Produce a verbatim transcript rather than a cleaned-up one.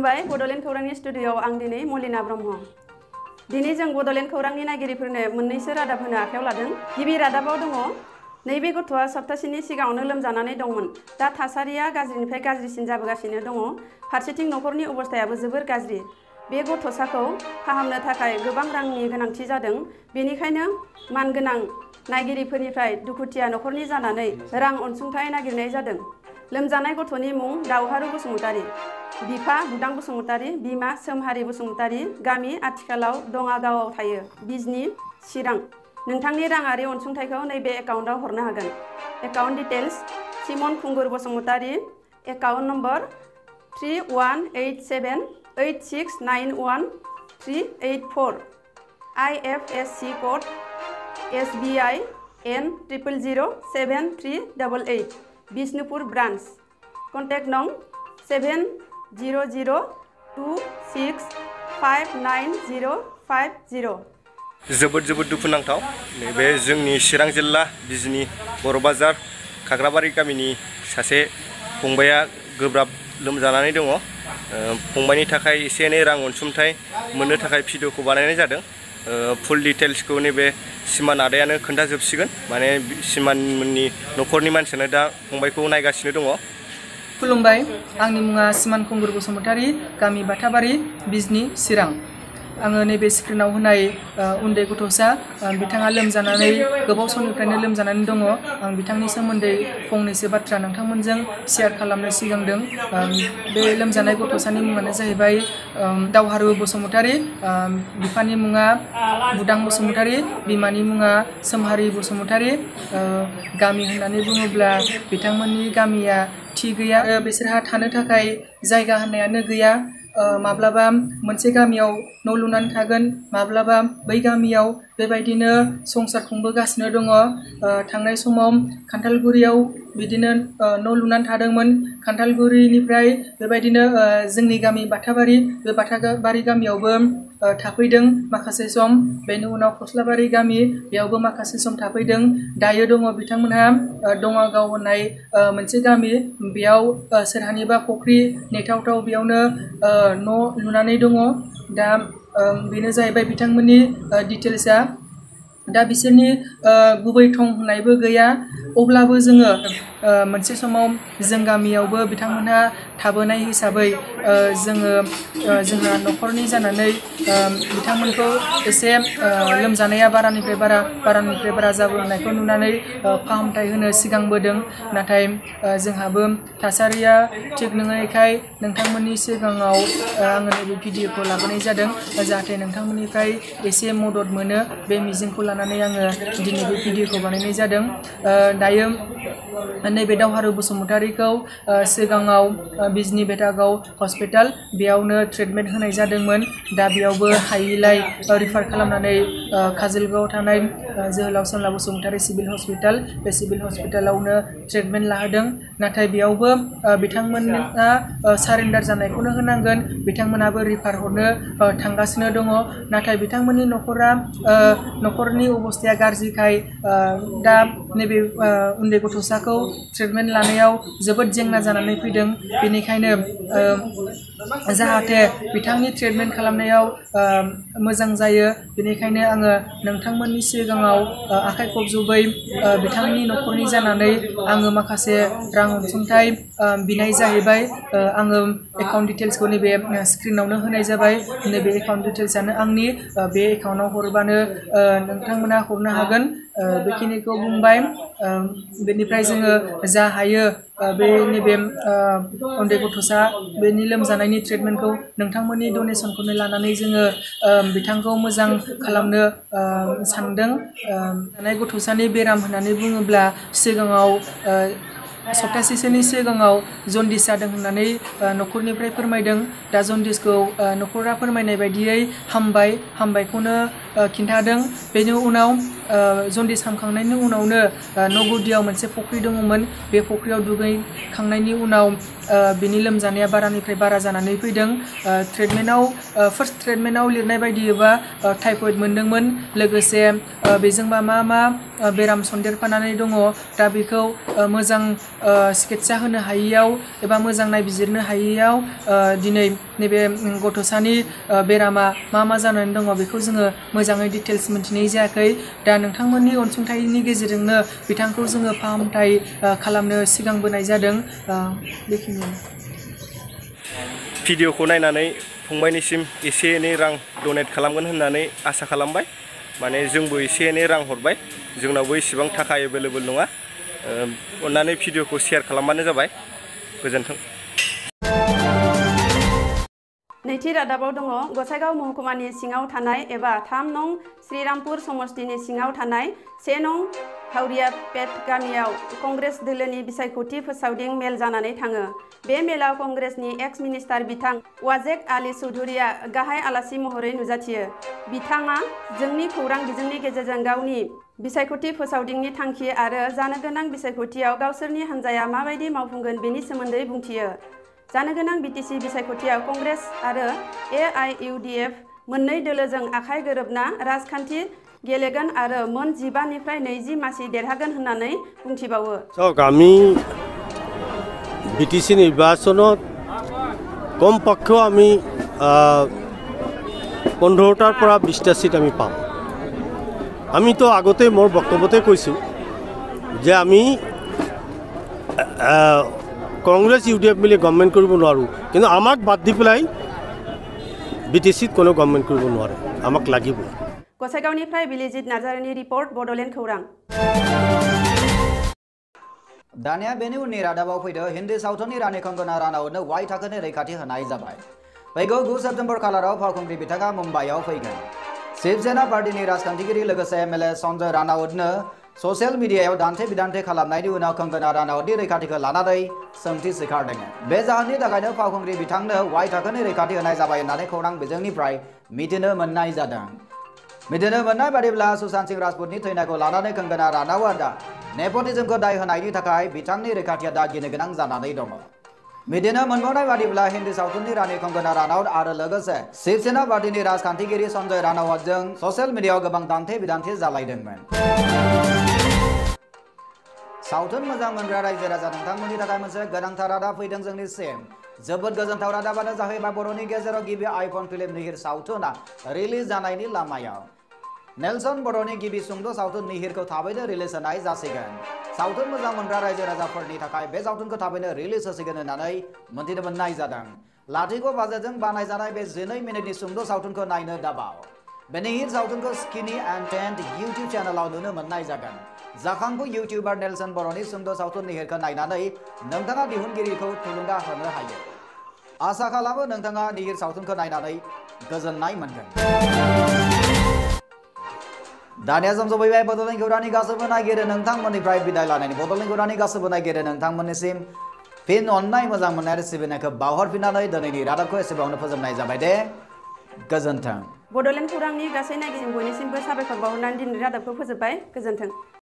खुलुमबाय बड'लेण्ड खौरांनि स्टुडिय'आव आं दिनै मलिना ब्रह्म। दिनै जों बड'लेण्ड खौरांनि नायगिरिफोरनो मोननैसो रादाब होनो आखायाव लादों। गिबि रादाबाव दङ नैबे गथ'आ सप्तासेनि सिगाङावनो लोमजानानै दंमोन। दा थासारिया गाज्रिनिफ्राय गाज्रिसिन जाबोगासिनो दङ। फारसेथिं न'खरनि अबस्थायाबो जोबोर गाज्रि। बे गथ'साखौ फाहामनो थाखाय गोबां रांनि गोनांथि जादों। बेनिखायनो मानगोनां नायगिरिफोरनिफ्राय दुखुथिया न'खरनि जानानै रां अनसुंथाइ नागिरनाय जादों। लोमजानाय गथ'नि मुं दावहारु बसुमतारी, बिफा बुदां बसुमतारी, बिमा सोमहारि बसुमतारी, गामि आथिखालाव दङागावआव थायो, बिजनी, चिरां। नोंथांनि राङारि अनसुंथाइखौ नैबे एकाउन्टआव हरनो हागोन। Account details: Simon Khungur Basumatary, account number three one eight seven eight six nine one three eight four, I F S C code S B I N triple zero' seven three double eight, Bishnupur branch. Contact no seven zero' zero' two six five nine zero' five zero'. जोबोद जोबोद दुखुनांथाव नैबे जोंनि चिरां जिल्ला बिजनी बर' बाजार खाग्राबारि गामिनि सासे फंबाया गोब्राब लोमजानानै दङ। फंबायनि थाखाय एसे एनै रां अनसुंथाइ मोननो थाखाय भिडिअखौ बानायनाय जादों। फुल डिटेल्सखौ नैबे सिमान आदायानो खोन्थाजोबसिगोन। माने सिमाननि न'खरनि मानसियानो दा फंबायखौ नायगासिनो दङ। खुलुमबाय, आंनि मुङा सिमान खुंगुर बसुमतारी, गामि बाथाबारि, बिजनी, चिरां। आङो नैबे स्क्रिनाव होनाय उन्दै गथ'सा बिथाङा लोमजानानै गोबाव समनिफ्रायनो लोमजानानै दङ। आं बिथांनि सोमोन्दै फंनैसो बाथ्रा नोंथांमोनजों शेयार खालामनो सिगांदों। बे लोमजानाय गथ'सानि मुङानो जाहैबाय दावहारु बसुमतारी, बिफानि मुङा बुदां बसुमतारी, बिमानि मुङा सोमहारि बसुमतारी। गामि होननानै बुङोब्ला बिथांमोननि गामिया थि गैया, बिसोरहा थानो थाखाय जायगा होननायानो गैया। माब्लाबा मोनसे गामियाव न' लुनानै थागोन, माब्लाबा बै गामियाव बेबायदिनो संसार खुंबोगासिनो दङ। थांनाय समाव खान्थालगुरियाव बिदिनो न' लुनानै थादोंमोन। खान्थालगुरिनिफ्राय बेबायदिनो जोंनि गामि बाथाबारि, बे बाथाबारि गामियावबो थाफैदों माखासे सम। बेनि उनाव खस्लाबारि गामि, बेयावबो माखासे सम थाफैदों। दायो दङ बिथांमोनहा दङागाव होननाय मोनसे गामि, बेयाव सोरहानिबा फुख्रि नेथावथाव बेयावनो न' लुनानै दङ। दा बेनो जाहैबाय बिथांमोननि डिटेल्सआ। दा बिसोरनि गुबै थं होननायबो गैया। अब्लाबो जोङो मोनसे समाव जों गामियावबो बिथांमोनहा थाबोनाय हिसाबै जोङो जोंहा न'खरनि जानानै बिथांमोनखौ एसे लोमजानाया बारानिफ्राय बारा बारानिफ्राय बारा जाबोनायखौ नुनानै फाहामथाय होनो सिगांबोदों। नाथाय जोंहाबो थासारिया थिग नङैखाय नोंथांमोननि सिगाङाव आङो नैबे भिडिअखौ लाबोनाय जादों, जाहाथे नोंथांमोननिफ्राय एसे मदद मोनो बे मिजिंखौ लानानै आङो दिनै बे भिडिअखौ बानायनाय जादों। दायो नैबे दावहारु बसुमतारीखौ सिगाङाव बिजनी बेटागाव हस्पिटाल, बेयावनो ट्रिटमेन्ट होनाय जादोंमोन। दा बेयावबो हायैलाय रिफार खालामनानै काजलगावआव थानाय जोहोलाव सोमला बसुमतारी सिभिल हस्पिटाल, बे सिभिल हस्पिटालावनो ट्रिटमेन्ट लाहोदों। नाथाय बेयावबो बिथांमोना सारेन्डार जानायखौनो होनांगोन। बिथांमोनाबो रिफार हरनो थांगासिनो दङ। नाथाय बिथांमोननि न'खरा न'खरनि अबस्थाया गाज्रिखाय दा नैबे उन्दै गथ'साखौ ट्रिटमेन्ट लानायाव जोबोद जेंना जानानै फैदों। बेनिखायनो जाहाथे बिथांनि ट्रिटमेन्ट खालामनायाव मोजां जायो, बेनिखायनो आङो नोंथांमोननि सिगाङाव आखाइ खबजबै बिथांनि न'खरनि जानानै आङो माखासे रां अनसुंथाइ बिनाय जाहैबाय। आङो एकाउन्ट डिटेल्सखौ नैबे स्क्रिनावनो होनाय जाबाय। नैबे एकाउन्ट डिटेल्सआनो आंनि, बे एकाउन्टआव हरबानो नोंथांमोना हरनो हागोन। बेखिनिखौ बुंबाय। बेनिफ्राय जोङो जा हायो बे नैबे उन्दै गथ'सा बेनि लोमजानायनि ट्रिटमेन्टखौ नोंथांमोननि डनेसनखौनो लानानै जोङो बिथांखौ मोजां खालामनो सानदों। जानाय गथ'सानि बेराम होननानै बुङोब्ला सिगाङाव सप्तासेसोनि सिगाङाव जन्दिस जादों होननानै न'खरनिफ्राय फोरमायदों। दा जन्दिसखौ न'खरा फोरमायनाय बायदियै हामबाय, हामबायखौनो खिन्थादों। बेनि उनाव जन्दिस हामखांनायनि उनावनो न' गुदियाव मोनसे फुख्रि दङमोन। बे फुख्रियाव दुगैखांनायनि उनाव बिनि लोमजानाया बारानिफ्राय बारा जानानै फैदों। ट्रिटमेन्टआव फार्स्ट ट्रिटमेन्टआव लिरनाय बायदियोबा टाइफयड मोनदोंमोन, लोगोसे बेजोंबा मा मा बेराम सन्देरफानानै दङ दा बेखौ मोजां चिकित्सा होनो हायैयाव एबा मोजां नायबिजिरनो हायैयाव दिनै नैबे गथ'सानि बेरामा मा मा जानानै दङ बेखौ जोङो मोजाङै डिटेल्स मिन्थिनाय जायाखै। दा नोंथांमोननि अनसुंथाइनि गेजेरजोंनो बिथांखौ जोङो फाहामथाय खालामनो सिगांबोनाय जादों। बेखिनियानो। भिडिअखौ नायनानै फंबायनिसिम एसे एनै रां डनेट खालामगोन होननानै आसा खालामबाय। माने जोंबो एसे एनै रां हरबाय, जोंनावबो इसेबां थाखा एभेलेबल नङा। अन्नानै भिडिअखौ शेयार खालामबानो जाबाय। गोजोन्थों। नैथि रादाबाव दङ गसाइगाव महकुमानि सिङाव थानाय एबा थाम नं श्रीरामपुर समष्टिनि सिङाव थानाय से नं हावरियापेट गामियाव कंग्रेस दोलोनि बिसायख'थि फोसावदिं मेल जानानै थाङो। बे मेलाव कंग्रेसनि एक्स मिनिस्टार बिथां वाजेद आली चौधुरीया गाहाय आलासि महरै नुजाथियो। बिथाङा जोंनि खौरां बिजोंनि गेजेरजों गावनि बिसायख'थि फोसावदिंनि थांखि आरो जानो गोनां बिसायख'थियाव गावसोरनि हान्जाया माबायदि मावफुंगोन बेनि सोमोन्दै बुंथियो। जानो गोनां बिटिसि बिसायख'थियाव कंग्रेस आरो A I U D F मोननै दोलोजों आखाइ गोरोबना राजखान्थि गेलेगोन आरो मोन जिबानिफ्राय नैजि मासि देरहागोन होननानै बुंथिबावो। চাওক আমি বিটিসি নির্বাচনত কমপক্ষেও আমি পোন্ধৰটাৰ পৰা বিশটা সিট আমি পাম। আমি তো আগতে মোৰ বক্তব্যতে কৈছোঁ যে আমি কংগ্ৰেছ ইউ ডি এফ মিলি গভৰ্ণমেণ্ট কৰিব নোৱাৰোঁ, কিন্তু আমাক বাদ দি পেলাই বিটিসিত কোনো গভৰ্ণমেণ্ট কৰিব নোৱাৰে, আমাক লাগিব। गसाइगावनिफ्राय बिलिजित नार्जारिनि रिपर्ट बड'लेण्ड खौरां। दानिया बेनि उननि रादाबाव फैदो हिन्दी सावथुननि रानि कंगना रानावतनो वाइ थाखोनि रैखाथि होनाय जाबाय। फैगौ गु सेप्तेम्बर खालाराव फावखुंग्रि बिथाङा मुम्बाइआव फैगोन। शिवसेना पार्टीनि राजखान्थिगिरि लोगोसे एम एल ए सन्जय रानावतनो ससियेल मिडियायाव दान्थे बिदान्थे खालामनायनि उनाव कंगना रानावतनि रैखाथिखौ लानानै सोंथि सिखारदों। बे जाहोननि थाखायनो फावखुंग्रि बिथांनो वाइ थाखोनि रैखाथि होनाय जाबाय होननानै खौरां बिजोंनिफ्राय मिथिनो मोननाय जादों। मिथिनो मोननाय बादिब्ला सुशांत सिंह राजपुतनि थैनायखौ लानानै कंगना रानावतआ नेपटिज्मखौ दाय होनायनि थाखाय बिथांनि रैखाथिया दा गिनो गोनां जानानै दङ। मिथिनो मोनबावनाय बादिब्ला हिन्दी सावथुननि रानि कंगना रानावत आरो लोगोसे शिवसेना पार्टीनि राजखान्थिगिरि सन्जय रानावतजों ससियेल मिडियायाव गोबां दान्थे बिदान्थे जालायदोंमोन। सावथुन मोजां मोनग्रा रायजो राजा नोंथांमोननि थाखाय मोनसे गोनांथार रादाब फैदों जोंनिसिम। जोबोद गोजोनथाव रादाबानो जाहैबाय बर'नि गेजेराव गिबि आइकन फिल्म निहिर सावथुना रिलिज जानायनि लामायाव। नेलसन बर'नि गिबि सुंद' सावथुन निहिरखौ थाबैनो रिलिज होनाय जासिगोन। सावथुन मोजां मोनग्रा रायजो राजाफोरनि थाखाय बे सावथुनखौ थाबैनो रिलिज होसिगोन होननानै मोनथिनो मोननाय जादों। लाथिख' बाजेटजों बानायजानाय बे जिनै मिनिटनि सुंद' सावथुनखौ नायनो दाबाव। बे निहिर सावथुनखौ स्किनी एन्ड टेन्ट इउटिउब चेनेलाव नुनो मोननाय जागोन। जाखांफु इउटिउबार नेलसन बर'नि सुंद' सावथुन निहिरखौ नायनानै नोंथाङा दिहुनगिरिखौ थुलुंगा होनो हायो। आसा खालामो नोंथाङा निहिर सावथुनखौ नायनानै गोजोननाय मोनगोन। दानिया सम सफैबाय बड'लेण्ड खौरांनि गासैबो नायगिरि नोंथांमोननिफ्राय बिदाय लानायनि। बड'लेण्ड खौरांनि गासैबो नायगिरि नोंथांमोननिसिम फिन अननाय मोजां मोननाय आरो सिबिनायखौ बावहरफिननानै दिनैनि रादाबखौ एसेबांनो फोजोबनाय जाबाय दे। गोजोन्थों। बड'लेण्ड खौरांनि गासै नायगिरि बयनिसिमबो साबायखर बावहरनानै दिनैनि रादाबखौ फोजोबबाय। गोजोन्थों।